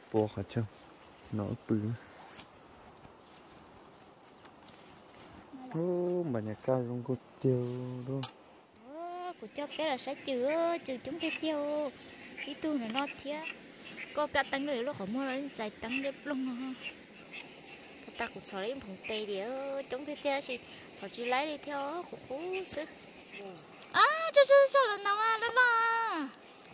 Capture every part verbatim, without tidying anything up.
bò hả chăng nó bự ô mà nhà ca không có tiêu đâu của cho bé là sẽ trừ trừ chúng cái tiêu cái tu này nó thiệt có cả tăng người lúc họ mua nó chạy tăng đẹp luôn ha ta cũng sợ lấy phòng tây đi chúng cái tiêu thì sợ chỉ lấy đi theo khổ khổ sức à cho cho cho lần nào à đó là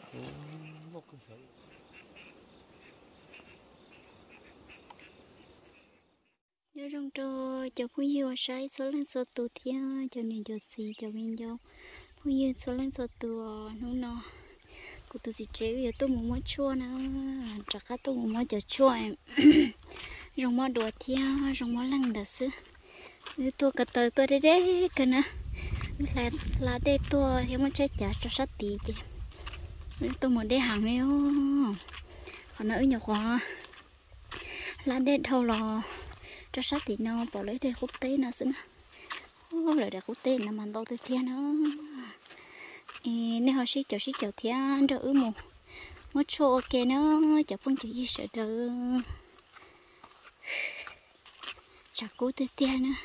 nhớ trong trò cho phụ yêu sai số lần số tu thiên cho nên cho xì cho mình cho phụ yêu số lần số tu nó nó cụ tôi chỉ chế giờ tôi muốn mua chua nè chắc là tôi muốn mua cho chua em rong mua đồ thiên rong mua lăng đó xứ tôi cả tờ tôi đây đấy cái nè là là đây tôi thì muốn chơi trả cho sát tí chứ tôi muốn đi hàng này không còn nữa nhiều quá là đây thâu lò cho sát tí nó bỏ lấy đây quốc tế nó xứ ô lại đây quốc tế nó mà đâu tới thiên nữa nếu họ xí chở xí chở thiên rồi ư mù mất chỗ ok nó chở phong chở gì sợ đỡ chả cố tới thiên nữa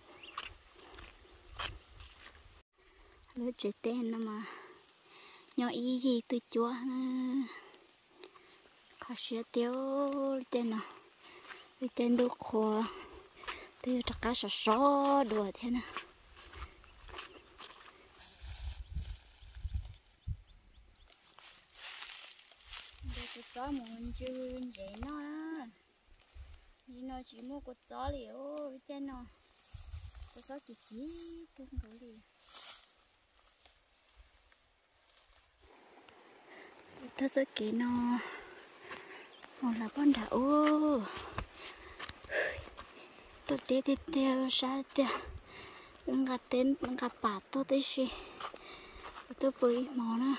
lỡ chơi tên nó mà nhỏ ý gì từ chúa khó xíu tiêu tên nào tên đồ khô từ tất cả số số đùa thế nào để cho gió muốn chun dễ nó đó nhưng nó chỉ mua cột gió liệu tên nào cột gió kỳ kỳ cưng cái gì thật sự kỳ nó một là con đảo tôi tê tê tê sao tê ứng gặp tên ứng gặp bà tôi tê xí tôi bơi mò nữa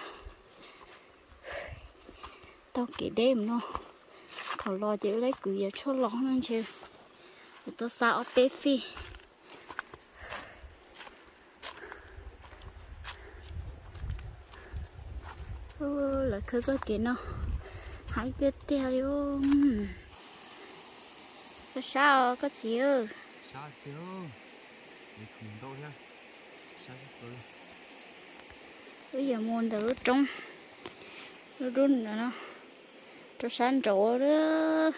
tôi kể đêm nó thầu lo chịu lấy cười cho lo nữa chứ tôi sao tê phi ừ là cứ cho kỹ nó hãy tiếp theo luôn có sao có gì ư sao chứ để không đâu nha sao chứ bây giờ muốn đỡ trong nó run rồi nó cho sáng trộn đó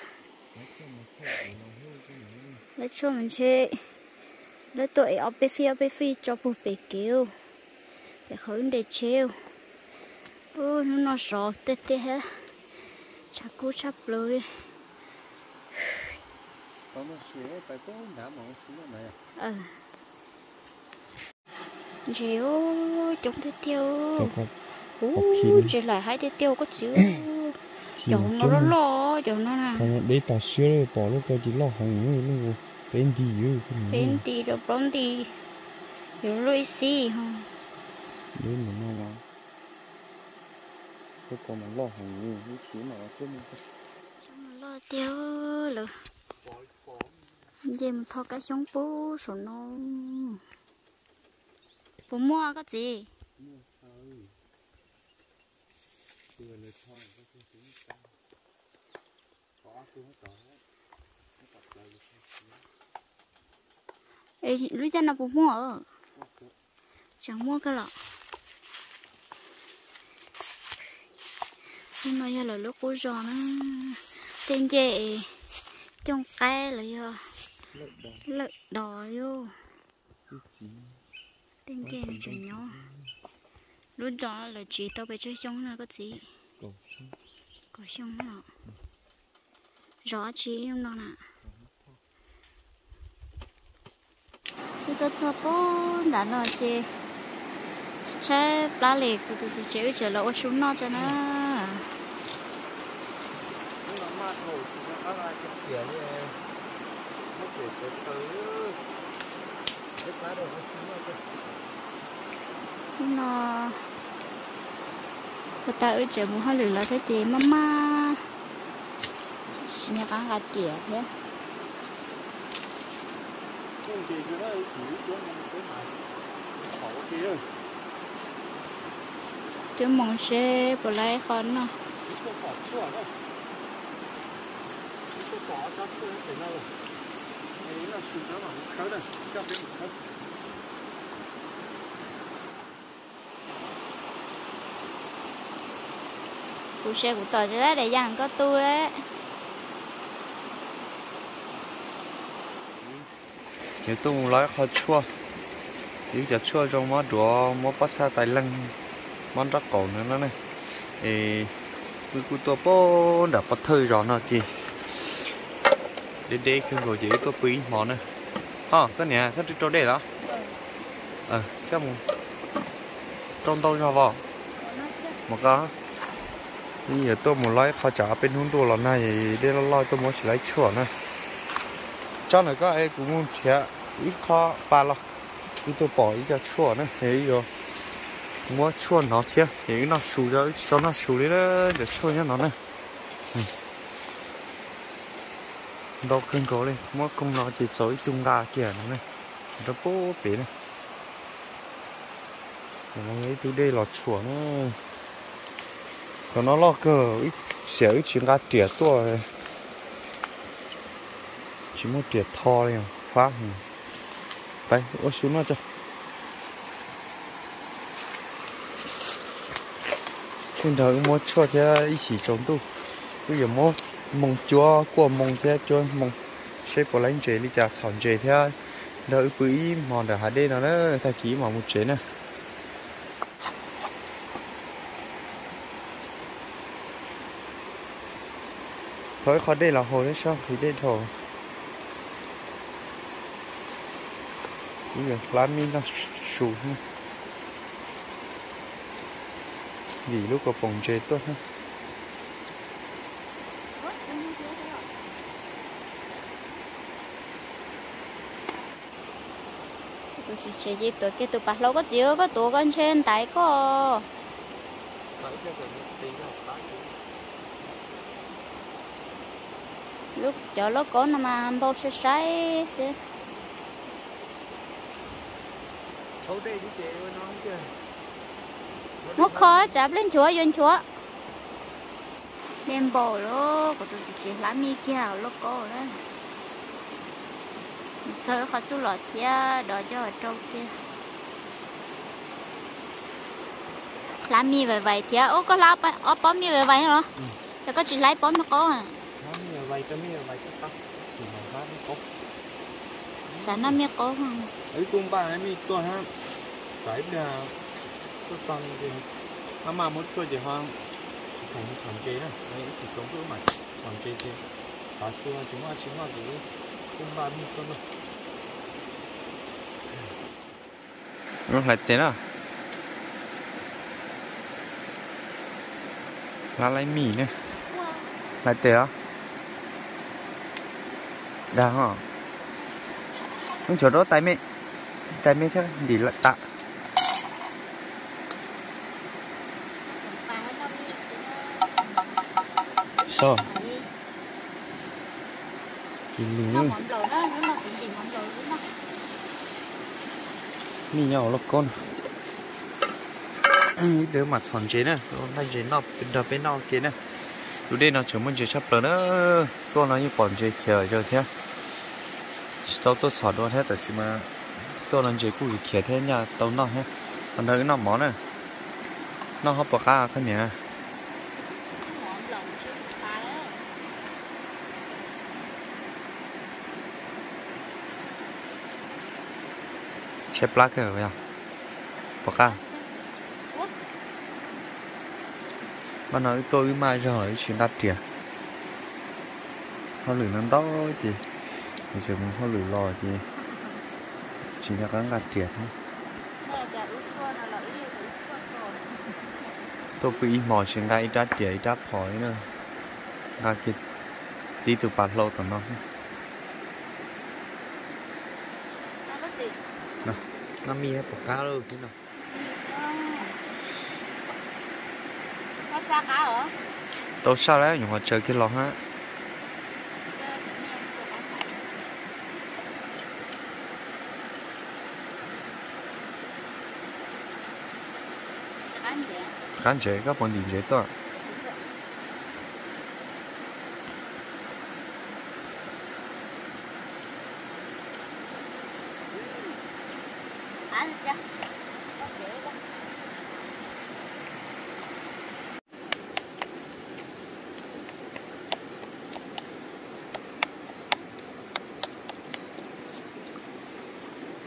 lấy cho mình chơi lấy tụi ở bên phía bên phía cho bố bé kêu để hướng để treo ô nó nó sợ tê tê hết chắc cú chắc rồi có một xíu phải có đã một xíu này ờ chiếu chúng thế tiêu ô chỉ lại hai thế tiêu có chữ chồng nó lo lo chồng nó nè còn để tao xíu bỏ nó cho chỉ lo hồng nữa luôn bên đi rồi bên đi rồi bên đi rồi rồi xí không bên mà nó vào cái con nó lo hồng nhiều cái chỉ mà cái nó lo tiêu rồi giờ mình thò cái giống bố rồi nó bố mua cái gì ê lúc ra nó bố mua ở chẳng mua cái lọ nhưng mà giờ là lúc bố giò nó tên dễ trong cái là giờ lợi đỏ vô tên dễ nó chẳng nhó lúc đó là chỉ tao phải chơi xong là có gì có xong nó rõ chỉ trong đó nè tôi cho cho bố đã nói gì chế lá lì của tôi chỉ chế chế là xuống nó cho nó nó người ta ở chợ mua hoa lửa là thế chị mama xin nhà con gà trẻ thế chứ mong xe bỏ lại con nó bỏ cho tôi thế nào rồi đấy là sự đó mà khá đây cho bên khá cụ xe của tờ cho đấy để dành có tu đấy nếu tôi muốn nói khó chua nếu giờ chua trong món đồ món bát sa tài lăng món rắc cổ nữa nó này thì cứ cứ tôi bố đã bắt thời rồi nó kì để để không có gì tôi quý món này ha cái này cái chỗ đây đó ờ cái một trong đâu cho vào một cái bây giờ tôi muốn lấy khó trả bên hướng tôi là này để nó lo tôi muốn chỉ lấy chuột này cho này có ai cũng muốn chia ít khó ba lo cứ tôi bỏ ít cho chuột này thế rồi mua chuột nó thiệt thì nó sù ra cho nó sù đi đó để chuột cho nó này đâu cưng cố lên mua không nó chỉ chối tung gà kìa nó này nó bố bể này nó nghĩ từ đây là chuột nó còn nó lo cờ ít xéo ít chuyện gà tiệt tôi chỉ một tiệt to này phá phải ô xuống nó cho trên đời mua cho thế ít chỉ trốn tu bây giờ mua mông chúa của mông thế cho mông xếp vào lấy chế đi chả sòn chế thế đợi quý mòn để hạt đây nó đó thay ký mà một chế này thôi khó đây là hồ đấy sao thì đây thổ bây giờ lá mi nó sù vì lúc có bông chế tốt ha tôi sẽ chơi gì tôi cái tôi bắt lâu có chiếu có tổ con trên tay có lúc cho nó có nó mà bao sẽ sai sẽ một khó chắp lên chúa yên chúa đem bò đó của tôi chỉ làm mi kia nó có đó chơi khó chú lọt kia đó cho ở trong kia làm mi vậy vậy thì ô có lao ó bó mi vậy vậy hả cho có chỉ lấy bó nó có à vậy cái mi vậy cái tóc chỉ mà phát có sáng năm mi có không ấy cũng ba ấy mi tôi ha cái là tôi xong thì mà mà muốn chơi thì hoang chỉ thành thành chế này đấy chỉ có bữa mà thành chế chế cả xưa chúng ta chính là cái cũng ba mi tôi thôi nó lại thế nào lá lấy mì nữa lại thế đó đang hả không chỗ đó tay mẹ tay mẹ thế đi lại tạ sao thì mình mì nhỏ là con đứa mặt tròn chế này nó chế nó đập bên nó kia này lúc đây nó chúng mình chế sắp lớn nữa tôi nói như bọn chế kia rồi thế sau tôi xóa đôi hết tại sao mà tôi làm chế cũ kia thế nhà tàu nó hết còn đây nó món này nó hấp bạc cá cái này chép lá cái rồi à bạc cá mà nói tôi mai rồi chuyện đắt tiền họ lười nó đó chị bây giờ mình họ lười lò chị chỉ là cái gạt tiền thôi tôi bị mò chuyện gai đắt tiền đắt hỏi nữa gạt kia đi từ bát lâu tầm nó nè nó mi hết bọc cá luôn thế nào xa cá hả? Tôi sao đấy, nhưng mà chơi cái lon á. Cán chế, các bọn điểm chế tôi.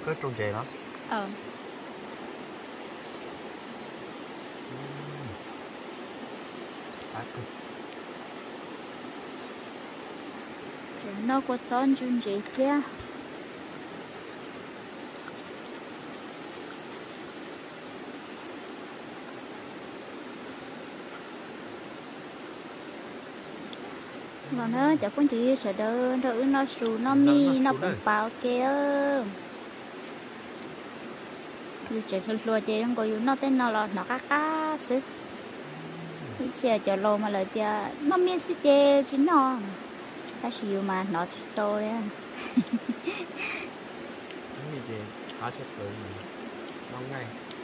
cứ trồng chè đó. Ờ. Nó có chọn chung gì kia. Mà nó chắc cũng chỉ sợ đỡ đỡ nó sù nó mi nó cũng bao kia. Dù chạy thật lùa chạy không có dù nó tên nó là nó cá cá xứ. Cái xe chở lô mà lời tia nó mi xí chê chứ nó. Ta sử dụng mà nó chỉ to đấy. Cái gì khá chất lượng ngon ngay.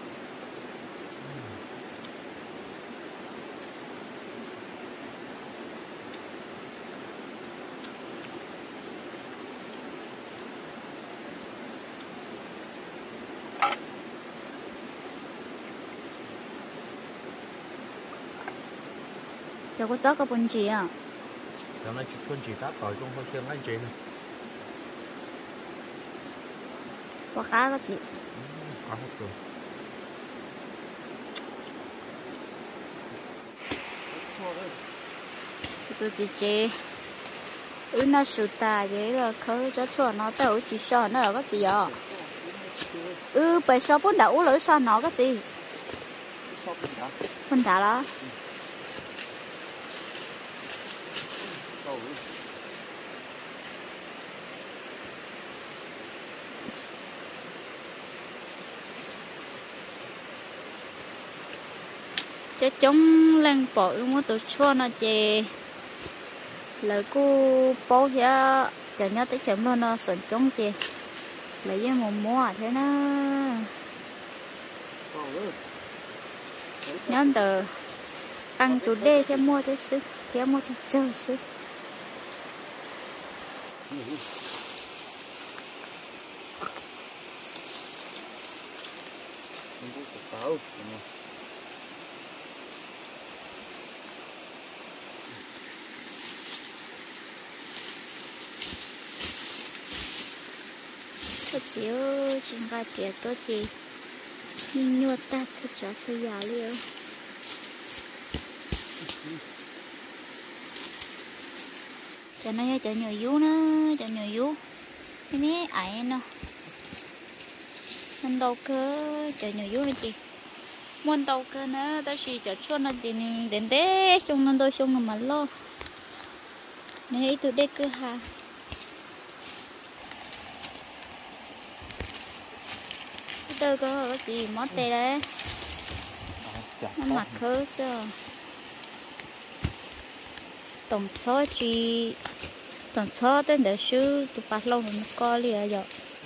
Cho có chó có bún gì à? Cho nó bún gì cá tỏi trong không xem cái gì này. Có cá có gì? Cá hết rồi. Tôi chỉ chế ừ nó sụt ta vậy là khơi cho chua nó tao chỉ sợ nó có gì à? Ừ bây giờ bún đậu lỡ sao nó có gì? Bún đá đó. Cho chúng lên bỏ mua tụi chua nó chè lời cô bố cho cho nhớ tới chấm luôn nó sườn trống chè lấy với một mua thế nó nhóm tờ ăn tụi đê theo mua thế xứ theo mua cho chơi xứ có chiếu chúng ta trẻ tốt gì nhưng nhua ta cho cho cho già liêu cho nó cho nhiều vú nữa cho nhiều vú cái này ai nó mình đâu cơ cho nhiều vú nữa chị muốn đâu cơ nữa ta chỉ cho cho nó chị đến đấy xong nó đôi xong nó mà lo này từ đây cơ hà đây có cái gì mót tê đấy nó mặc khứ chưa tổng số chỉ tổng số tên để sư tụi bắt lâu mình coi liền rồi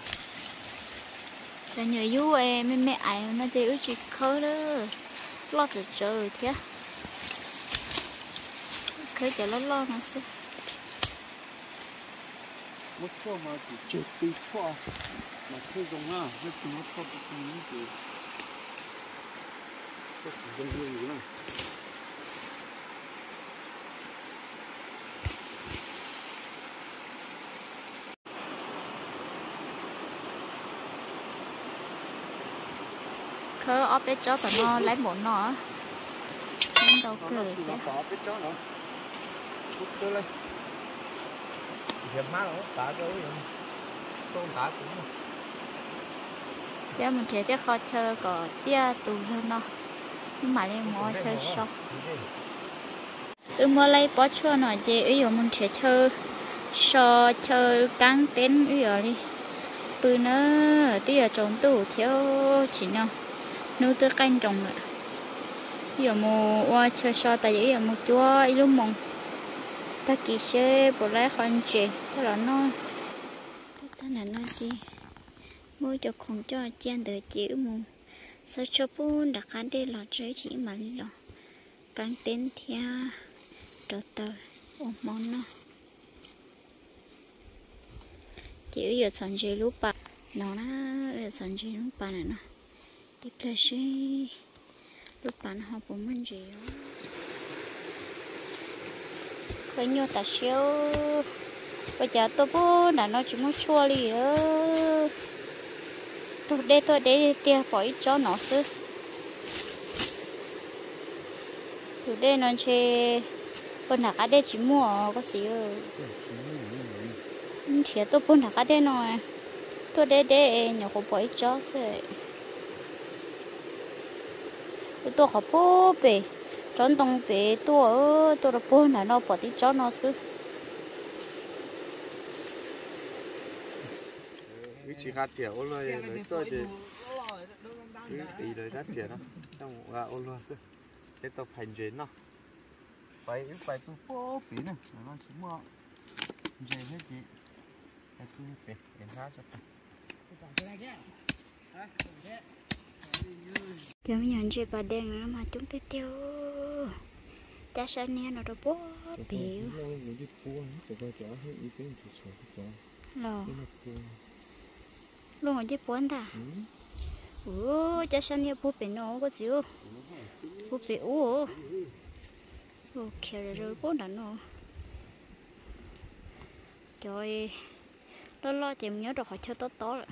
cho nhiều vú em mấy mẹ ai nó chỉ chỉ khứ đó lo từ trời thế khứ cho nó lo nó xí một số mà chỉ chết tí khoa mà khứ dùng á nó chỉ một số cái gì thì có sử dụng nhiều nữa khứ ốp để cho tụi nó lấy một nó nên đâu cười cái ốp để cho nó hút tới lên hiệp má nó tả tới tôn tả cũng giờ mình thấy cái kho chơi có tia tù rồi nó nhưng mà lên mua chơi sao từ mua lấy bó chua nó chị ví dụ mình sẽ chơi so chơi căng tên ví dụ đi bữa nữa tia trồng tủ thiếu chỉ nhau nuôi tới canh trồng lại ví dụ mua qua chơi so tại vì mua chua ít lúc mong ta kỳ xe bỏ lại con chị thế là nó thế này nó chị mua cho không cho chen được chịu mù sao cho bún đặt ăn đây là chơi chỉ mà đi rồi căng tên theo từ từ ôm món nó chỉ giờ chọn chơi lúc ba nó nó chọn chơi lúc ba này nó tiếp theo chơi lúc ba nó học bốn môn gì đó cái nhiều ta xíu bây giờ tôi bố là nó chỉ muốn chua đi đó tôi đây tôi đây tia bỏ cho nó xứ tôi đây nó chơi bên nào cái đây chỉ mua có gì ơi thiệt tôi bên nào cái đây nói tôi đây đây nhỏ có bỏ cho xứ tôi học bố bể chọn đồng bể tôi tôi là bố này nó bỏ đi cho nó xứ vị trí khác tiền ôn rồi lấy tôi thì đi đời đắt tiền đó trong là ôn rồi cái tập hành chuyển nó phải phải tu phố phí này nó chỉ mua dễ hết chị cái tu phí đến hai cho giờ mình nhận chị bà đen nó mà chúng ta tiêu cha sao nè nó đâu bố biểu lo luôn ở dưới bốn ta ủa cha sao nè bố biểu nó có chịu bố biểu ủa ok rồi bố đã nó trời lo lo chị nhớ được họ chơi tốt tốt rồi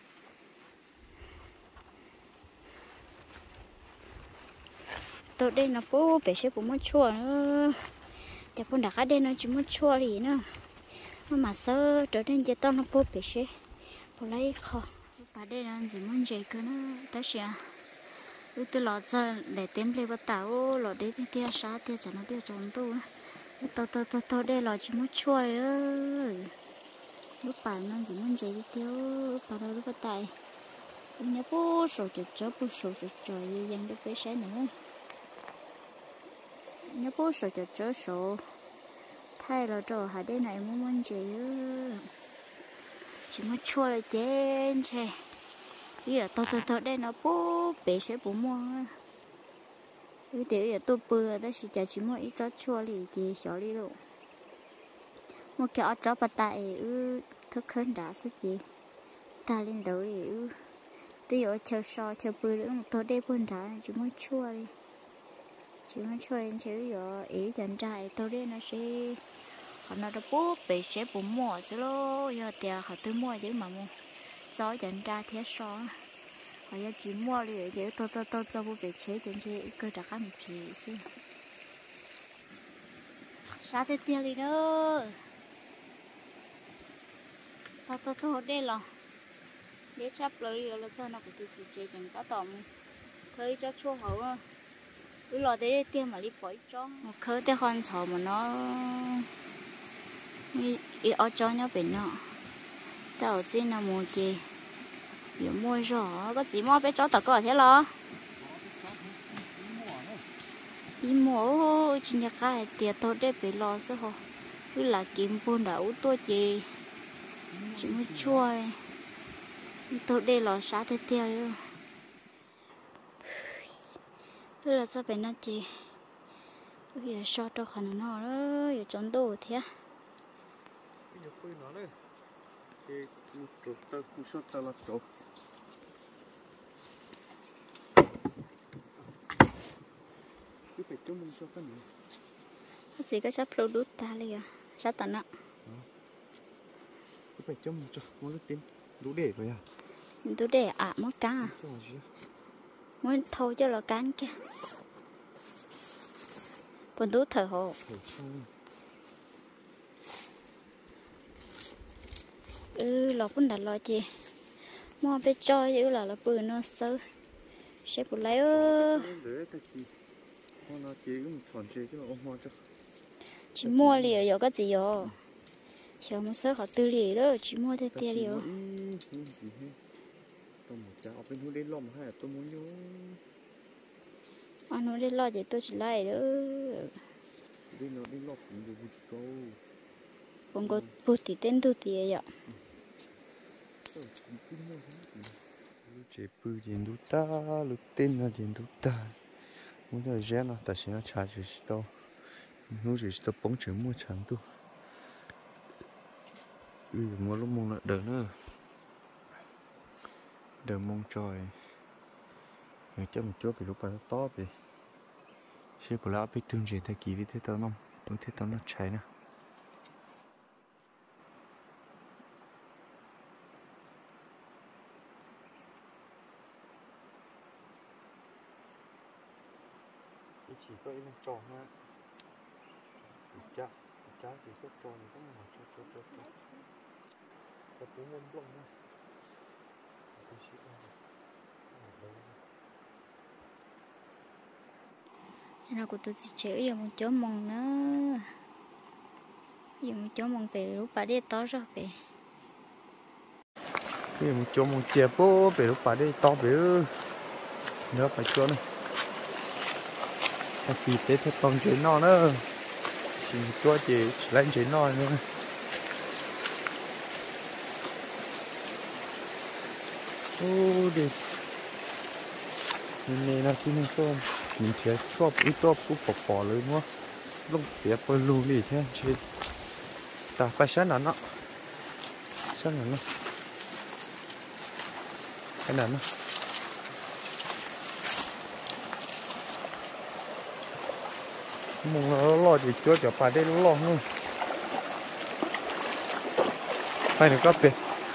tôi đây nó bố bể sẽ cũng mất chua nữa chả con đặt ở đây nó chỉ mất chua gì nữa nó mà sơ trở nên giờ tao nó bố bể sẽ bố lấy kho bà đây là gì muốn chơi cơ nó tới sẽ tôi tôi lọt ra để tìm lấy bắt tao lọt đấy thì tia sát tia cho nó tia tròn tôi tôi tôi tôi tôi đây là chỉ mất chua ơi lúc bà nó gì muốn chơi tiêu bà đâu lúc bắt tay nhớ bố sầu chợ chợ bố sầu chợ chợ gì dành được bể sẽ nữa nhớ bố sầu chợ chợ sầu thay là trò hạt đây này muốn muốn gì chỉ muốn chua là chén chè bây giờ tôi tôi tôi đây nó bố bể sẽ bố mua cái tiểu giờ tôi bự đó chỉ chỉ mua ít chó chua thì thì xỏ đi luôn một cái chó bát tay ư thức khấn đã sao chị ta lên đầu thì ư tôi ở chờ so chờ bự nữa tôi đây buồn đã chỉ muốn chua đi chỉ muốn chua anh chứ giờ ý dần trai tôi đây nó sẽ họ nói là bố bể sẽ bố mua xí lô giờ tiền họ tôi mua chứ mà mua gió dần ra thế so họ giờ chỉ mua đi để tôi tôi tôi cho bố bể chế đến chế cơ đặc ăn chỉ xí sao thế tiền đi đâu tôi tôi tôi đây là để chấp lời là cho nó cũng tự chế chẳng có tỏm thấy cho chua hậu cứ lo để tiền mà đi phơi cho một khơi để con sầu mà nó ít ở cho nhau bên nó đầu tiên là mua gì giờ mua rõ có gì mua bé cho tao có thế lo đi mua chỉ nhà cái tiền tôi để bị lo sao hả cứ là kiếm buôn đậu tôi gì chỉ mua chua này tôi đây lo sát thế tiêu cứ là sao phải nói chị bây giờ sao cho khăn nó đó giờ chọn đồ thế bây giờ phơi nó đấy thì một chỗ tao cũng sao tao là chỗ cứ phải cho mình cho cái này cái gì cái sắp lâu đút ta liền à sắp tận ạ cứ phải cho mình cho muốn nó tím đủ để vậy à đủ để ạ mất cá à muốn thôi cho là cán kia còn đủ thở hồ ừ lọc cũng đặt lo chị mua bé cho chứ là là bự nó sơ sẽ bự lấy ơ chỉ mua liền có cái gì rồi chờ một sơ họ tư liền đó chỉ mua theo tiền liền anh nói đi lo thì tôi chỉ lại đó còn có bút thì tên tôi thì vậy chỉ bự tiền đút ta lúc tên là tiền đút ta muốn cho gen nó tại sao nó trả chỉ tao nó chỉ tao bóng chỉ mua chẳng tu ừ mua lúc mua là đỡ nữa đỡ mong trời người cho một chỗ bị lúc bà to bị sẽ có lá bị thương gì thay kỳ với thế tao không đúng thế tao nó cháy nè cái chỉ có nó tròn ha chả chả chỉ có tròn có mà cho cho cho cho cái tiếng lên luôn nha cái chỉ là cho nên cô tôi chỉ chơi ở một chỗ mong nữa giờ một chỗ mong về lúc bà đi to rồi về cái một chỗ một chè bố về lúc bà đi to về nhớ phải chỗ này cái gì thế thật con chơi nó nữa chỉ cho chị lên chơi nó nữa ô đi nhìn này là xin anh tôm mình sẽ chop ít tôm cũng bỏ bỏเลยมั้งlúc sẽ bơi luôn đi thế chị ta phải sáng nào nó sáng nào nó cái nào nó mong nó lo gì chưa cho phải đây lo nữa phải được cấp đi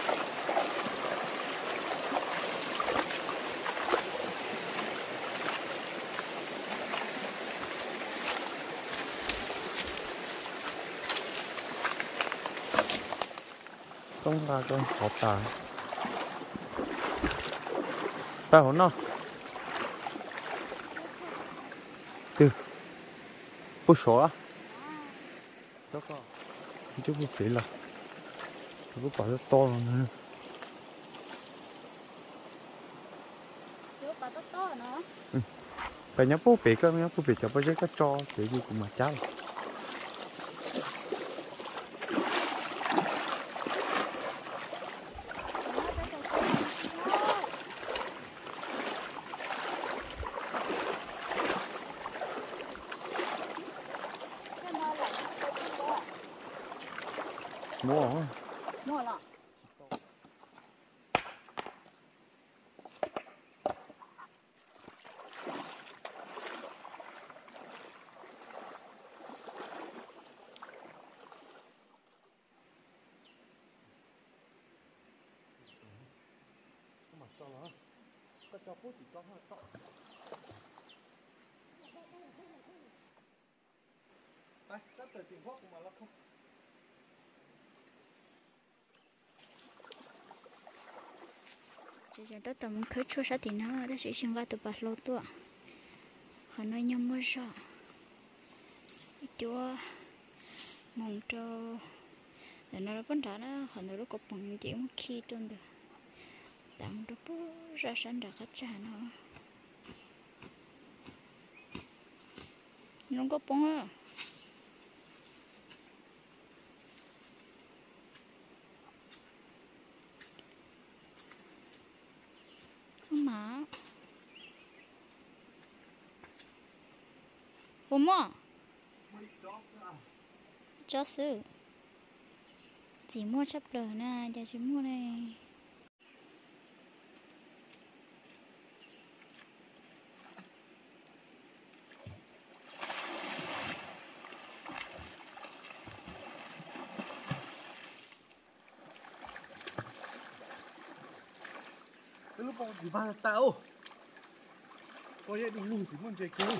không ra cho hộp tài phải hổ nó từ bút số á đó có chút bút phí là bút quả rất to rồi nữa phải nhớ bút phí cơ nhớ bút phí cho bao nhiêu cái cho cái gì cũng mà cháu mua hả? Mua lọ. Mà cho nó có cho phút chỉ cho hơi to đây tất từ tiền thuốc mà nó không chỉ cho tất tầm khởi chua sát thì nó đã sẽ sinh ra từ bát lâu tuổi họ nói nhau mưa sợ chua mong cho để nó vẫn trả nó họ nói nó có bằng chỉ một khi trong được tạm được bố ra sẵn đã khách trả nó nó có bông á mà bông mà cho sư chỉ mua chấp lờ nè giờ chỉ mua này cái lúc bao thì ba tao có gì đừng lùi thì muốn chơi cứ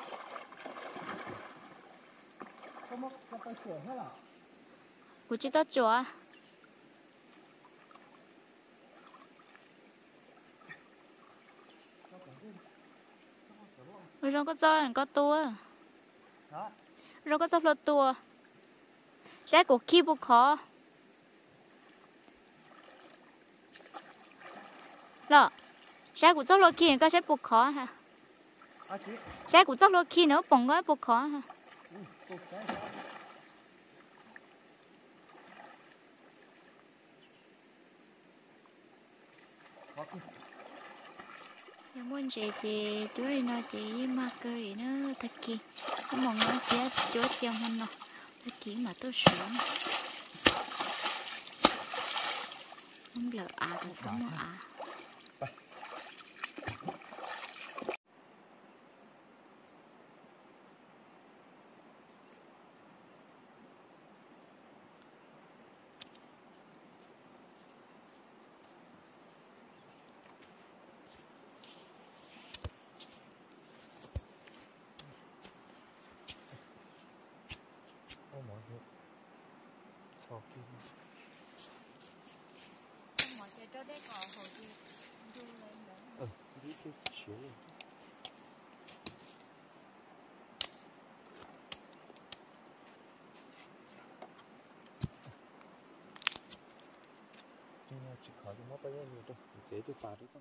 không mất không phải sửa hết à của chị ta chùa rồi có cho có tua rồi có cho lột tua trái của khi bục khó lọ trái của cho lột khi có trái bục khó hả trái của cho lột khi nữa bồng cái bục khó hả muốn chị chị chú đi nói chị mà cười nó thật kỳ nó mong nó chết chú chồng hơn nó thật kỳ mà tôi sướng không lỡ à cái sống nó à sau khi mọi chuyện cho đấy có hồi đi du lên nữa ừ đi cái chuyện nhưng mà chỉ khó cho nó bao nhiêu đâu dễ được bà đấy không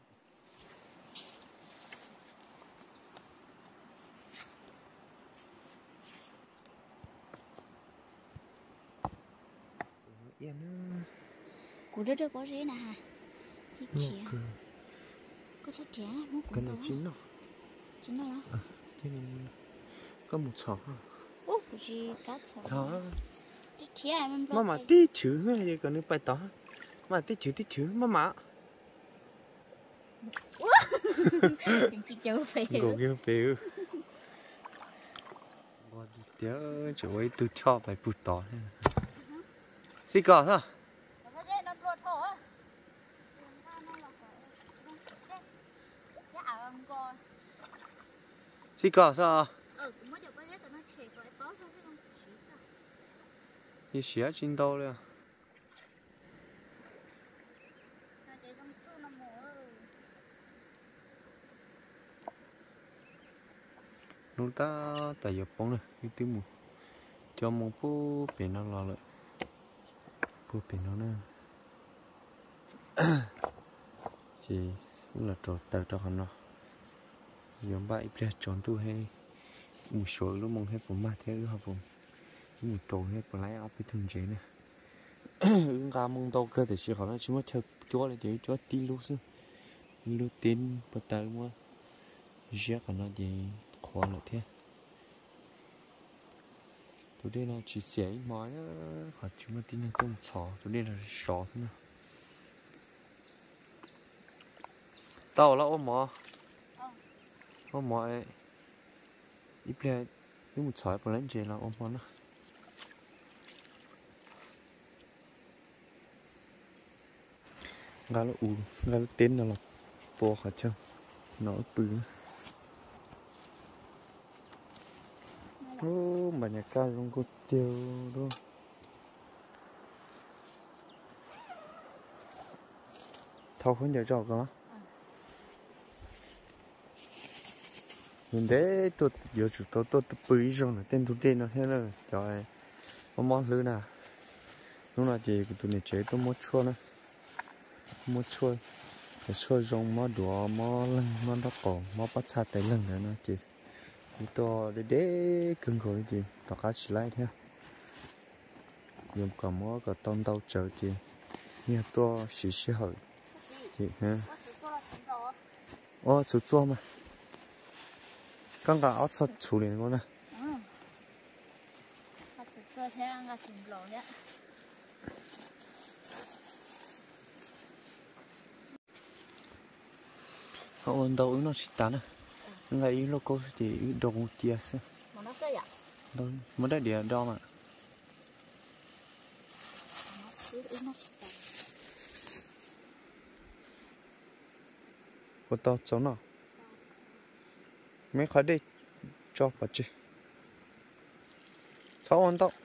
yên á cụ đó đâu có gì nè hả chị khía cứ có rất trẻ muốn cái cũng này to chín nó chín nó à cái này có một sọ úp gì cá sấu đó rất trẻ em mà mà tí chữ hay gì còn nữa bài tỏ mà tí chữ tí chữ mà mà chị chơi phê gồ kia phê bọn đi theo chỗ ấy tôi cho bài bút tỏ xí cỏ thôi xí cỏ sao đi xía trên đâu đấy chúng ta tại giờ bóng này cái tiếng mù cho một phút biển nó lò lại phút biển nó nè chỉ là trò tờ cho hắn nó giống vậy bây giờ chọn tu hay một số lúc mong hết bốn ba thế lúc học vùng một trò hết bốn lái áo bị thương chế này ứng ca mong đâu cơ thể chỉ họ nó chỉ mất theo chúa là chỉ chúa tí lúc xưa lúc tin bắt đầu mà giết họ nó thì khó là thế tụi đây là chỉ xé mói họ chỉ mất tin là tôm sò tụi đây là sò thôi nè tao là ôm mỏ ôm mỏ ít lại những một sỏi còn lên trên là ôm mỏ nó gà là u gà là tên là bò hả chứ nó bự ô mà nhà ca không có tiêu đâu thâu không nhớ rõ cơ nhìn thế tôi giờ chủ tôi tôi tôi bự rồi này tên tôi tên nó thế rồi trời có món lứa nào lúc nào chị của tôi này chế tôi mua chua nữa mua chua cái chua rong mó đũa mó lưng mó đắp cổ mó bắt sát tới lưng nữa nó chị tôi để để cưng rồi chị tao cá chỉ lại theo dùng cả mó cả tôm tàu chờ chị như tôi xì xì hỏi chị ha ô chú chua mà刚刚熬出处理过呢。 嗯，他只昨天我是老的。 họ ôn đầu nó xịt tán à, ngày nó có thì đầu tiệt sao? Mà nó sao vậy? Đâu, mới đã địa đo mà. Nó xịt nó xịt tán. Có tao cháu nào? Mấy khỏi đi cho vào chứ. Cháu ôn tao.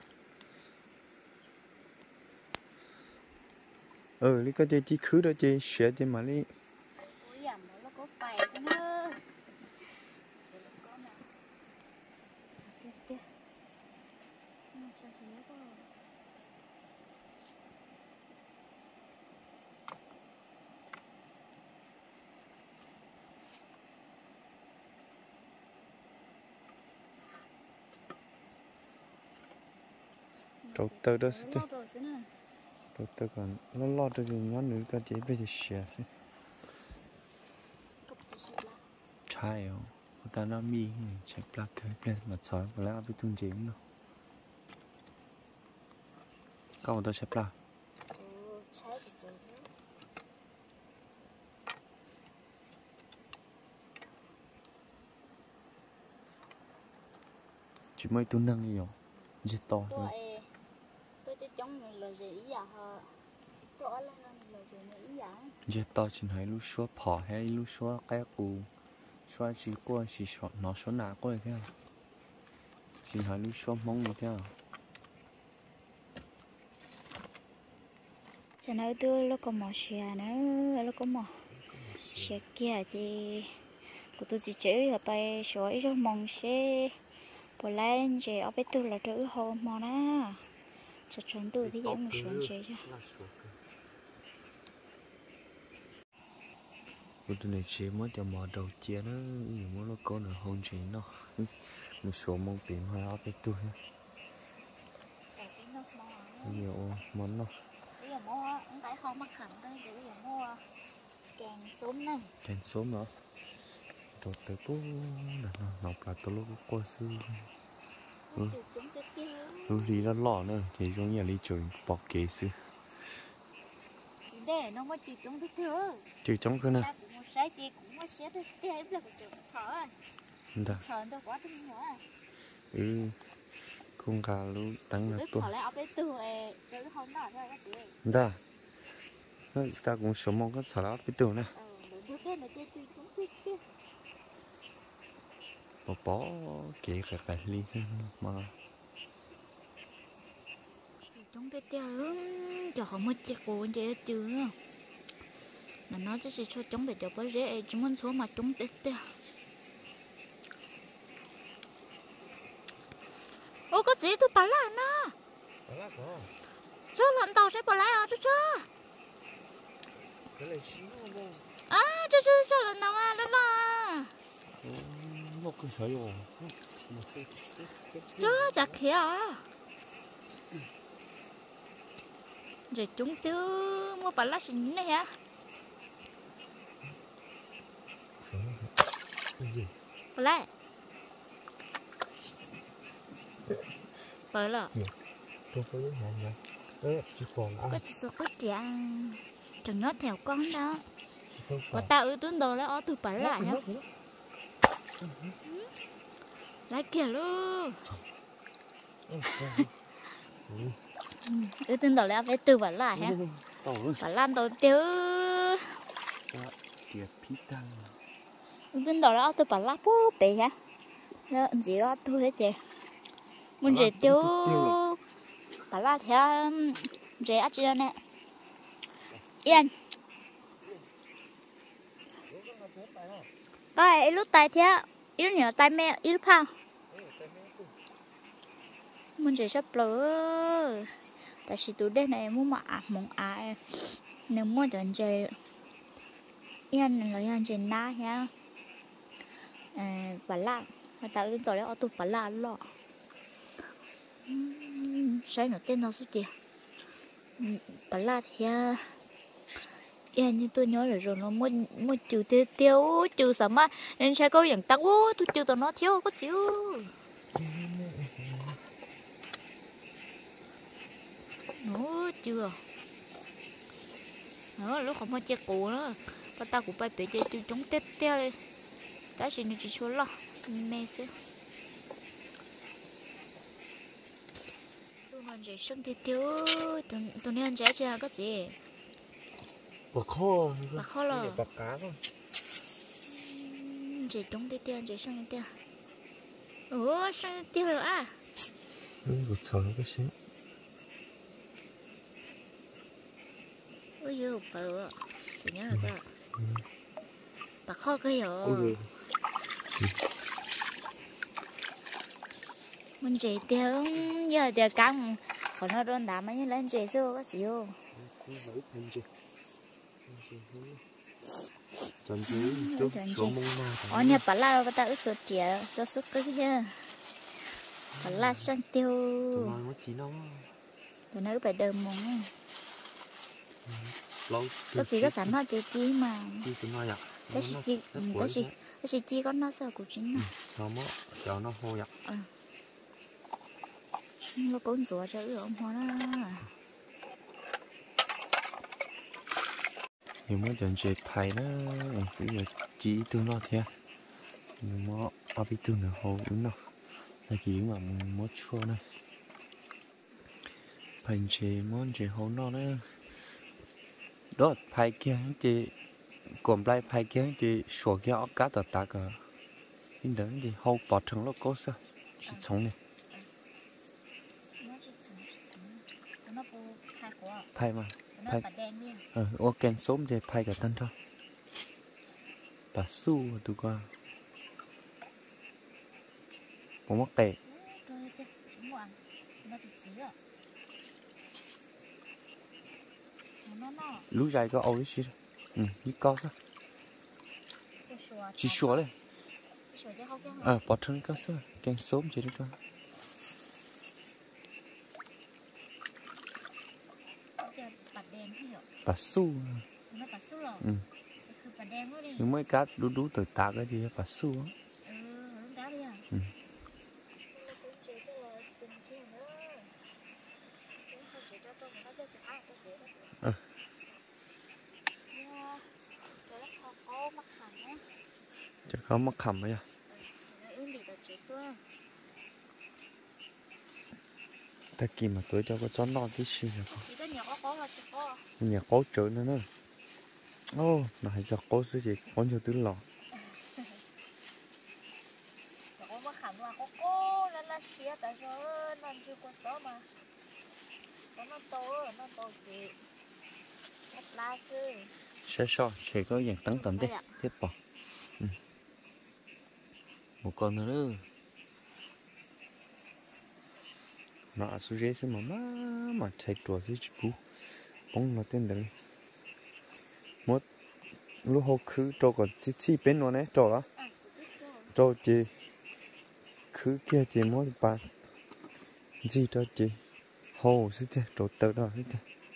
Ừ, lý cái gì chỉ khứ đó chứ, xé chứ mà lý. Trâu tơ đó sẽ thế. Trâu tơ còn nó lo cho gì nó nữa cái gì bây giờ xé sẽ. Chai không? Người ta nói mi chạy plak cái plak mà sói và lại bị tung chém đâu. Các bạn tôi chạy plak. Chỉ mấy tuần năng nhiều, rất to thôi. Tôi tôi chống lời gì ý à hả? Tôi lên lời gì ý à? Rất to chỉ hay lúc xóa phỏ hay lúc xóa cái cù, xóa chỉ qua chỉ xóa nó xóa nã qua thế à? Chỉ hay lúc xóa mông như thế à? cho nó đưa nó có mỏ xè nữa nó có mỏ xè kia thì của tôi chỉ chơi ở bay sỏi cho mong xe bỏ lên chị ở bên tôi là trữ hồ mò na cho chuẩn tôi thì giống một chuẩn chị chứ của tôi này chỉ mới cho mò đầu chia nó nhiều mới nó có nữa hôn chị nó một số mong biển hoa ở bên tôi nhiều món nó bây giờ mua ông tại không mắc hẳn đây bây giờ mua kèn sốm này kèn sốm nữa rồi tới bố là nọc là tôi lúc qua sư lúc đi nó lọ nữa thì giống như lý trời bọc kế sư để nó mới chỉ chống thứ thứ chứ chống cái này một sai chị cũng mới xé thứ thứ là cái chỗ thở thở đâu quá tinh nữa ừ không cả lúc tăng là tôi lại ở bên từ cái không đó thôi cái gì đó ta cũng sống mong cái xả lá bên từ này bỏ bỏ kệ cái cái ly xem mà chúng tôi tiêu lắm cho họ mới chết cô chứ chứ mà nó chỉ sẽ cho chúng để cho bớt dễ chúng mình số mà chúng tết tiêu ô có gì tôi bảo là nó cho lần tàu sẽ bỏ lại ở cho à cho cho cho lần nào à đó là một cái sợi rồi cho chặt kia rồi chúng tôi mua bảo là xin này hả bỏ lại bởi là tôi có những hàng này đấy chỉ còn ăn có chỉ số có chàng chẳng nhớ theo con đó và tạo ưu tuyến đồ lấy ó từ bảy lại nhá lại kìa luôn ưu tuyến đồ lấy phải từ bảy lại hả bảy lan đầu tiêu ưu tuyến đồ lấy ó từ bảy lại bố bể hả nó gì ó thu hết chị muốn gì tiêu bảy lại theo gì á chị nè yên đây lúc tay thế yếu nhờ tay mẹ yếu phao mình chỉ sắp lỡ tại vì tụi đây này muốn mà ăn món ai nếu muốn chọn chơi yên là yên chơi na nhá bà la người ta lên tàu đấy ở tụi bà la lo sai nó tên nó số gì bà la thì yên như tôi nhớ rồi nó mua mua trừ tiêu tiêu trừ sao mà nên sẽ cóอย่างtăng ô tôi trừ tao nó thiếu có chịu nó chưa nó lúc không có che cũ nữa và ta cũng phải bị che trừ chúng tết tiêu đi ta chỉ nên chỉ số lo mê xí tôi còn chỉ sinh tiêu tiêu tôi tôi nên trẻ chưa có gì bạc kho bạc kho là bạc cá thôi chỉ trống tiêu tiêu chỉ sang tiêu ủa sang tiêu rồi à ừ một sợi cái xí ôi dồi bự chỉ nhớ là cái bạc kho cái rồi mình chỉ tiêu giờ tiêu căng còn nó đơn đá mấy lên chỉ xưa có xíu chọn chứ chút số mông mà ở nhà bà la bà ta ước sốt chè cho sốt cái kia bà la sang tiêu tụi nó phải đơm mông có gì có sẵn nó chị chi mà cái gì chi cái gì cái gì chi có nó sao của chính nó nó cho nó hô giặt nó cũng rửa cho ước ông hoa đó nhưng mà chọn chơi phải nó bây giờ chỉ tương nó thế nhưng mà ở bên tương là hồ đúng không là chỉ mà muốn chua này phải chơi món chơi hồ nó nữa đó phải kia chơi còn lại phải kia chơi sủa kia ốc cá tạt tạt cả nhưng đến thì hồ bỏ trứng nó có sao chỉ sống này phải mà phải ờ ô ken sớm thì phải cả tân cho bà su tụi con có mắc tệ lú dài có ấu gì ừ đi co sao chỉ sủa đấy ờ bỏ thân có sao ken sớm chỉ đi con bà su ừ nhưng mấy cá đú đú từ tạ cái gì bà su á ừ ờ chắc không mắc khẩm ấy à ta kìm mà tôi cho có chó non tí xíu rồi không nhà cố chữ nữa nữa ô nó hay cho cố số gì có nhiều thứ lọ sẽ so sẽ có dạng tấn tấn đấy tiếp bỏ ừ. Một con nữa nó số dễ xem mà má mà chạy trò dưới chú bóng nó tên đấy một lúc hồ cứ trò còn chỉ chỉ bên nó này trò đó trò chỉ cứ kia chỉ mỗi bạn gì trò chỉ hồ chứ thế trò tớ đó chứ thế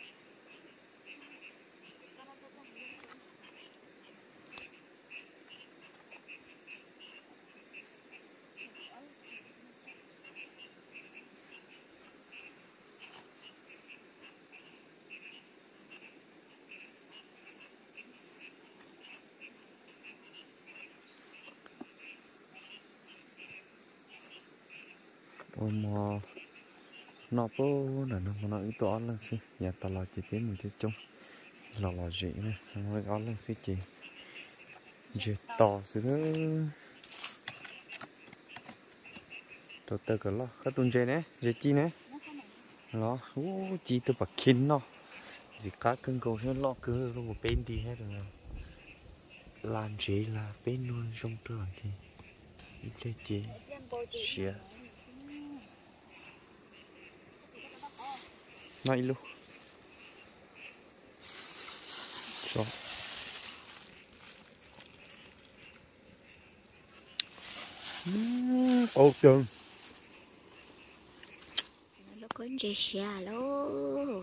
ôi mà nó bố là nó mà nó ít to lắm xí nhà tao lo chỉ tiếng mình chơi chung lò lò gì này nó có lắm xí chị chỉ to xí đó tôi tự cái lo cái tuần chơi này chơi chi này lo ô chi tôi bật kín nó gì cá cưng cầu nó lo cứ nó một bên đi hết rồi làm gì là bên luôn trong trường thì ít chơi chị xía này luôn rồi ô trường nó có gì xả lố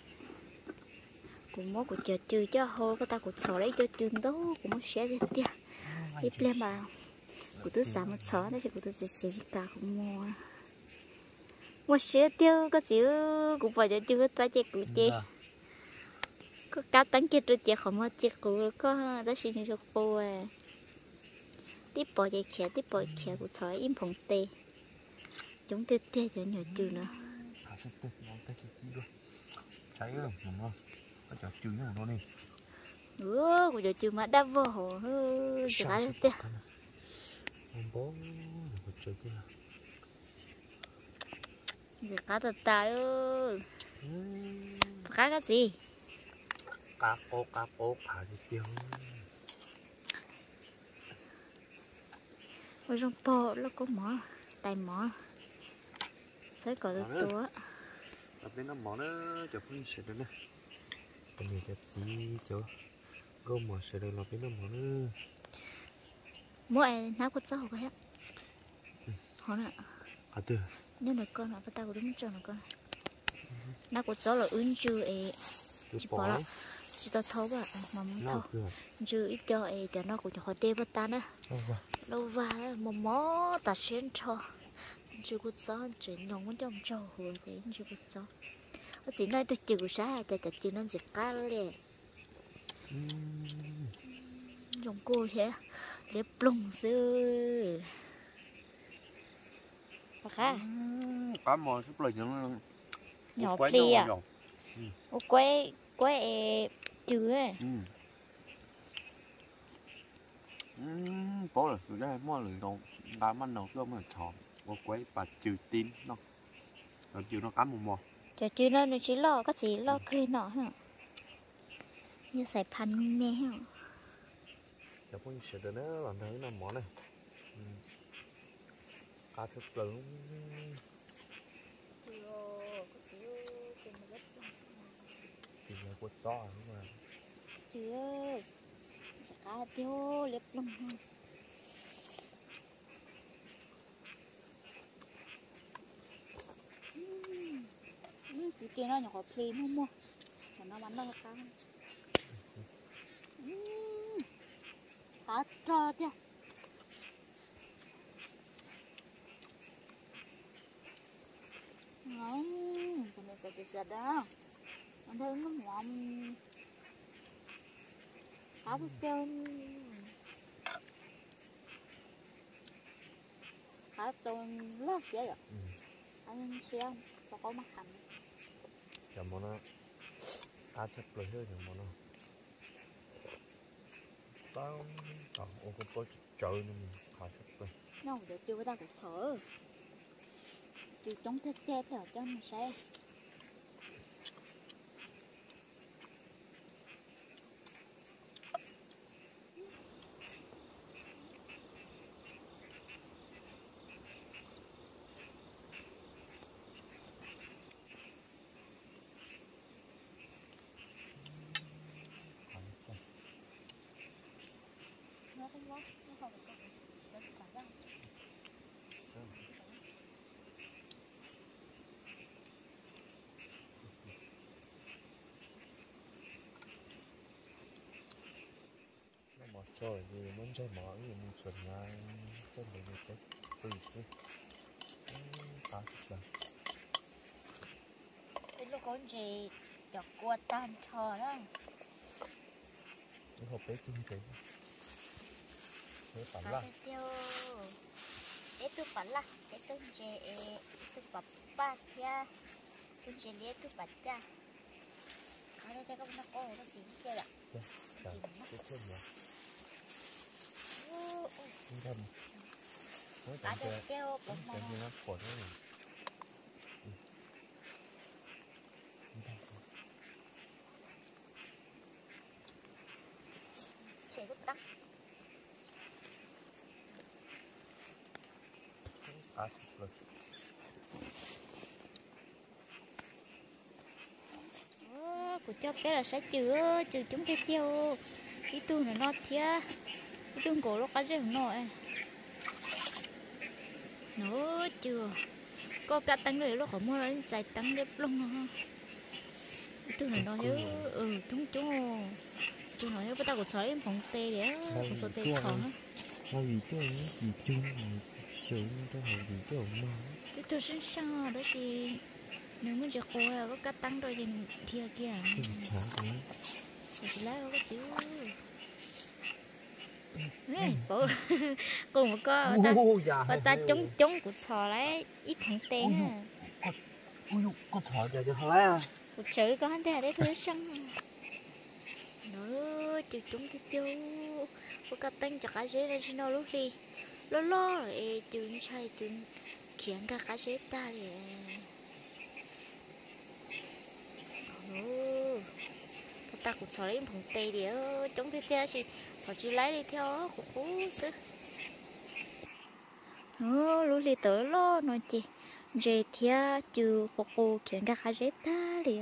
cũng muốn của chờ chơi cho hô cái ta cũng sợ lấy cho trường đó cũng muốn xé đi tia ít lên mà của tôi xả một xó đấy chứ của tôi chỉ chỉ cả cũng mua mua xé tiêu có chữ cũng phải cho chưa ta chơi cụ chơi có cá tấn kia tôi chơi không có chơi cụ có đó xin cho cô à tiếp bỏ chơi khé tiếp bỏ khé của sợ im phòng tê chúng tê tê cho nhiều chữ nữa thấy không đúng không có chọn chữ nào đó này ừ của chữ mà đáp vô hồ hư chữ cái tê bố một chữ chứ chữ cá tật tài ơi cá cái gì cá bố cá bố thả đi tiêu ôi trong po nó có mỏ tay mỏ thấy có được tua tập đến nó mỏ nó cho phương sẽ được nè cái này cái gì cho gom mỏ sẽ được là bên nó mỏ nó mỗi ai nấu có cháu cái hết họ nè à từ nhưng mà con họ phải tao đúng cho nó con nấu có cháu là ứng chưa ấy chỉ bỏ là chỉ tao thấu à mà muốn thấu chưa ít cho ấy cho nó cũng cho họ đeo vào ta nữa lâu và một mó ta xuyên cho chưa có gió chỉ nhông trong trâu hồi thì chưa có gió ở chỉ nói tôi chịu sao thì tôi chịu nó giật cá liền dùng cô thế để plung xưa bà khá cá mò sắp lời nó nhỏ phi à ô quay quay chưa ấy bố là người ta mua lười đâu đá măn đầu cơ mà chọn bố quấy và trừ tin nó rồi trừ nó cắm một mò chả chưa nó nó chỉ lo có gì lo khi nọ hả như xài pan mè hả? Giờ cũng sẽ được nữa làm thấy là món này. Cá thịt lớn. Thì là quất to đúng không? Chứ sẽ cá tiêu lép lông ha. Cái kia nó nhỏ phê mua mua, mà nó bắn đâu cá. Cá trò chứ. Ngon, cái này cái gì sạch đó. Anh thấy nó ngon. Cá bút chân. Cá tôm lá xé rồi. Anh xé không? Cho có mắt hành. Giờ món nó cá thịt lớn hơn giờ món nó. Tao còn ô có có trời nên mình cá thịt lớn. Nó không được chưa với ta cũng sợ. Chứ chống thịt tép rồi cho mình sẽ. Nó không có, nó không có. Nó không có. Mà trời thì muốn chơi mở thì mình chuẩn ngay trên đấy được cái tùy chứ cá thịt lớn. Cái lúc con gì chọc qua tan thò đó. Cái hộp đấy kinh chế. Thế phản Cá là. tiêu. Để tôi phản là, để tôi chè tôi bắp ba kia. Tôi chè để tôi bắp ra. Ở đây có nó có nó gì chơi ạ? Dạ, dạ, cái thêm nữa. Không thầm. Cá tiêu bắp mò. Cái gì nó khổ thế này. Chè lúc đắt. Cá thịt lớn. Của cho bé là sẽ chứa chứa chúng cái tiêu cái tu nó nó thia cái tu cổ nó cá dễ không nổi nó chưa có cả tăng rồi nó khỏi mua lấy chạy tăng đẹp lông ha cái tu này nó nhớ ừ chúng chúng chúng nó nhớ bắt đầu của sói em phòng tê đấy của sói tê sói nó vì cái gì chung sướng cái hồi vì cái ổng mà cái tu sinh sao đó thì nếu muốn cho cô là có cá tăng rồi thì thia kia chả cái chỉ lấy có chịu này cô cùng một con ta và ta chống chống của sò lấy ít thằng tên à ôi con thỏ giờ cho thỏ à của chữ có hắn thế đấy thôi xong nữa chữ chống cái tiêu của cá tăng cho cá dế này xin nó lúc đi lo lo rồi chữ sai chữ khiến cả cá dế ta thì ừ ta cũng sợ lấy phòng tây đi chống thế theo chị sợ chị lấy đi theo của cố sư ừ lúc đi tới lo nói chị dễ theo chứ cô cô khiến cả khá dễ ta đi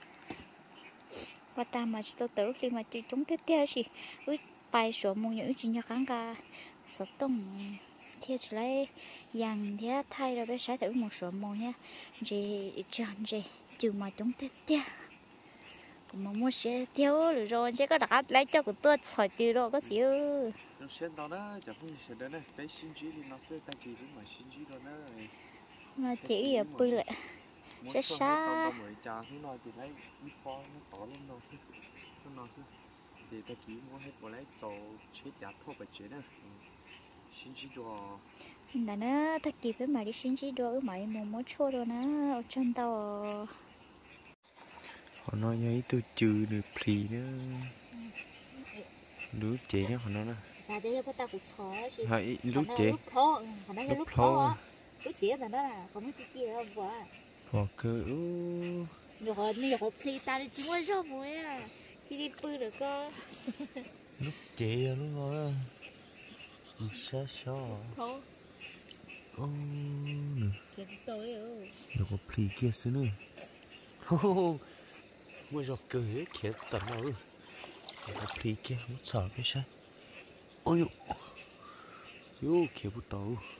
và ta mà tôi tới khi mà chị chống thế theo chị cứ bài số một những chuyện như kháng cả sợ tông theo chị lấy dàn theo thay rồi bé sai thử một số một nha dễ chọn dễ chứ mà chống thế theo mà mua xe theo rồi sẽ có đặt lấy cho của tôi khỏi từ rồi có gì ư nó xem đó đó chẳng không sẽ đến đây cái xin chỉ thì nó sẽ tay kỳ đến mà xin chỉ đó đó nó chỉ ở bơi lại sẽ xa mới trà thế nói thì lấy ít con nó to lên nó chứ nó chứ thì tay kỳ mua hết bỏ lấy cho chết giá thô phải chết nữa xin chỉ đồ là nó tay kỳ với mà đi xin chỉ đồ mà mua mua chua rồi nó ở trên tàu họ nói giấy tôi trừ được phì nữa lúa chế nhá họ nói nè hãy lúa chế lúc thô lúc thô lúa chế là đó là không biết kia không quá họ cứ rồi rồi phì ta đi chỉ mua rau muối à chỉ đi bơi được cơ. Lúc chị à lúc rồi lúc xa xa Không ô nè kia tôi rồi nó có pli kia xứ nữa hô hô hô mới giọt cười ấy kia tận nào ư nó có pli kia nó sợ cái sao ôi dụ dụ kia bút tàu